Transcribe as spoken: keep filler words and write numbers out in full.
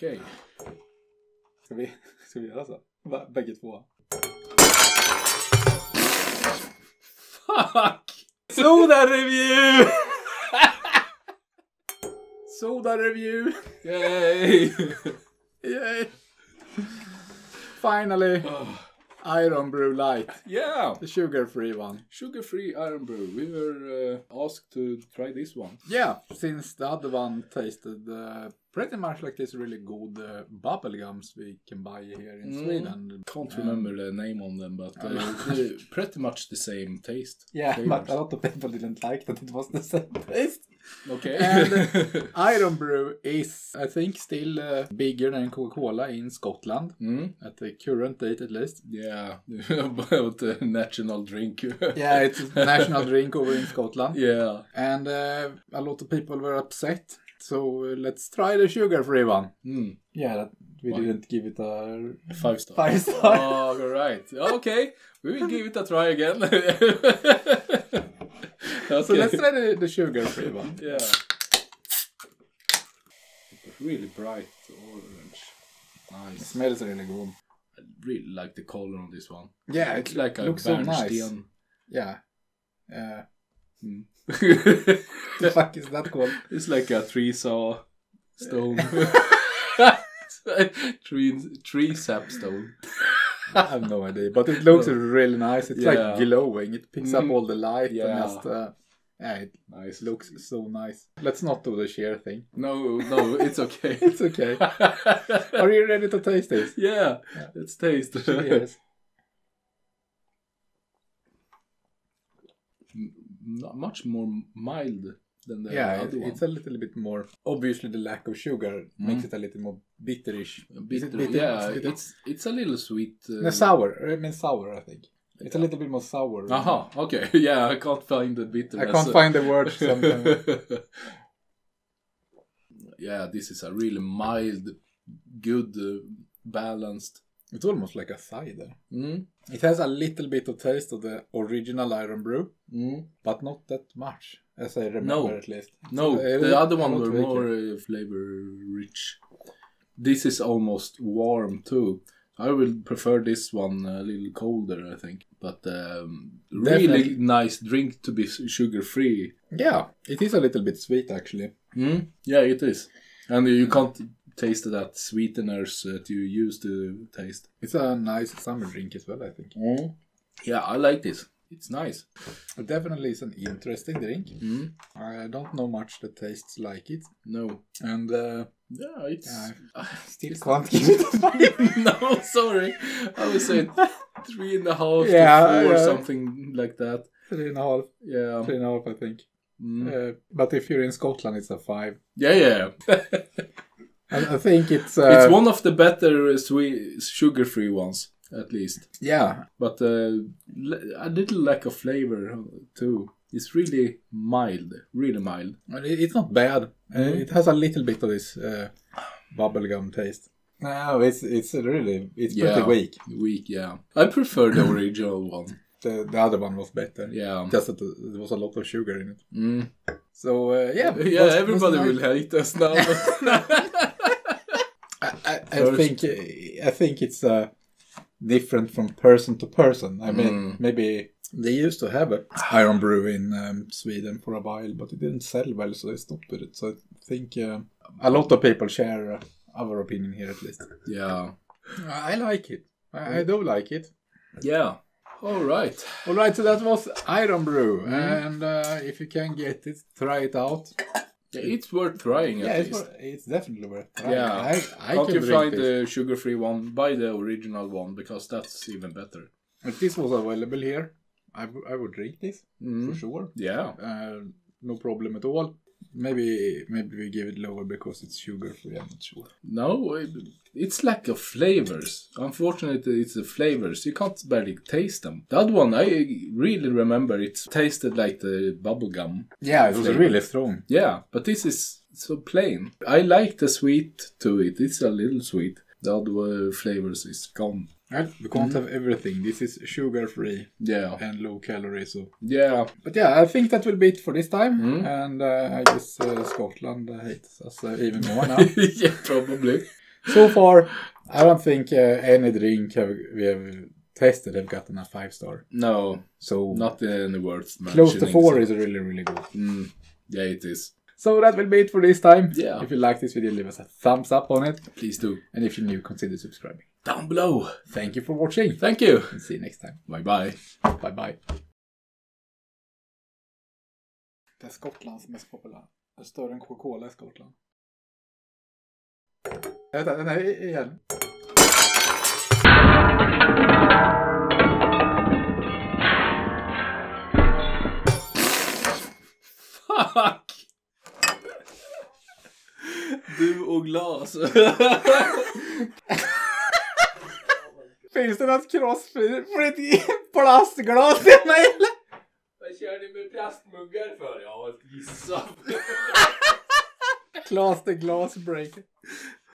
Okej. Okay. Ska vi, ska vi göra så? B- bägge två. Fuck! Soda review! Soda review! Yay! Yay! Finally! Oh. I R N B R U Light. Yeah! The sugar-free one. Sugar-free I R N brew. We were uh, asked to try this one. Yeah, since the other one tasted uh, pretty much like this really good uh, bubble gums we can buy here in Mm. Sweden. Can't Um, remember the name on them, but uh, they're pretty much the same taste. Yeah, flavors. but a lot of people didn't like that it was the same taste. Okay. And uh, I R N B R U is, I think, still uh, bigger than Coca-Cola in Scotland. Mm. At the current date, at least. Yeah, about the national drink. Yeah, it's a national drink over in Scotland. Yeah. And uh, a lot of people were upset. So uh, let's try the sugar-free one. Mm. Yeah, that, we Why? didn't give it a Five star. five star. Oh, all right. Okay, we will give it a try again. Okay. So let's try the, the sugar-free one. Yeah. Really bright orange. It Nice. smells really good. I really like the color on this one. Yeah, It's it like a looks so nice. bernstein. Yeah. Uh, Mm. the fuck is that called? It's like a tree saw stone. tree tree sap stone. I have no idea, but it looks really nice. It's Yeah. like glowing. It picks up Mm. all the light Yeah. and just, uh, yeah, it Nice. looks so nice. Let's not do the sheer thing. No, no, it's okay. It's okay. Are you ready to taste this? Yeah, Yeah. let's taste. Cheers. Not much more mild than the Yeah, other it, one. it's a little bit more. Obviously, the lack of sugar makes it a little more bitterish. A Is bit, it bitter? yeah, Is it bitter? it's it's a little sweet. Uh, No, sour. I mean sour, I think. It's a little bit more sour. Aha, okay. Yeah, I can't find the bitterness. I can't find the words sometimes. Yeah, this is a really mild, good, uh, balanced. It's almost like a cider. Mm. It has a little bit of taste of the original I R N B R U, Mm. but not that much, as I remember No. at least. It's No, a- a the lot- other a one lot were weaker. more uh, flavor rich. This is almost warm too. I will prefer this one a little colder, I think. But um, really Definitely. nice drink to be sugar free. Yeah, it is a little bit sweet actually. Mm. Yeah, it is. And you can't taste that sweeteners that you used to taste. It's a nice summer drink as well, I think. Mm. Yeah, I like this. It's nice. It definitely is an interesting drink. Mm. I don't know much that tastes like it. No. And uh, Yeah, it's... yeah, Uh, I still can't give it a five. no, sorry. I would say three and a half Yeah, to four, yeah. something like that. Three and a half. Yeah. Three and a half, I think. Mm. Uh, but if you're in Scotland, it's a five. Yeah, yeah. I, I think it's... Uh, It's one of the better sweet, sugar-free ones, at least. Yeah. But uh, le- a little lack of flavor, too. It's really mild. Really mild. And it- It's not bad. Uh, Mm. it has a little bit of this uh, bubblegum taste. No, it's it's really it's pretty Yeah. weak. Weak, yeah. I prefer the original one. The the other one was better. Yeah. Just that there was a lot of sugar in it. Mm. So uh, yeah, it Yeah, was- everybody was will nice. hate us now. I, I, I First- think I think it's uh, different from person to person. I mean, Mm. maybe they used to have a I R N B R U in um, Sweden for a while, but it didn't sell well, so they stopped with it. So I think uh, a lot of people share uh, our opinion here, at least. Yeah. I like it. I, I do like it. Yeah. All right. All right, so that was I R N B R U, Mm. and uh, if you can get it, try it out. Yeah, it's worth trying at Yeah, it's, least. wor- it's definitely worth trying. Yeah. I, I Can't can you drink find this. the sugar-free one? Buy the original one, because that's even better. If this was available here, I, w- I would drink this Mm. for sure. Yeah. Uh, no problem at all. Maybe maybe we give it lower because it's sugar free. I'm not sure. No, it, it's lack of flavors. Unfortunately, it's the flavors. You can't barely taste them. The other one, I really remember it tasted like the bubblegum. Yeah, it was Flavor. really strong. Yeah, but this is so plain. I like the sweet to it. It's a little sweet. The other flavors is gone. Well, we can't have everything. This is sugar free Yeah. and low calorie. So, Yeah. but yeah, I think that will be it for this time. Mm. And uh, I guess uh, Scotland hates us uh, even more now. Yeah, probably. So far, I don't think uh, any drink have, we have tested have gotten a five star. No, so not any words. Close to four is really, really good. Mm, yeah, it is. So that will be it for this time. Yeah. If you like this video, leave us a thumbs up on it. Please do. And if you're new, consider subscribing. Down below. Thank you for watching. Thank you. And see you next time. Bye bye. Bye bye. Det är Skottlands mest populära. Det är större än Coca-Cola i Skottland. Vänta, den här igen. Fuck! Du och glas. Finns det något crossfit för ett plastglas i mig eller? Vad kör ni med plastmuggar för? Jag har gissat. Class the glass break.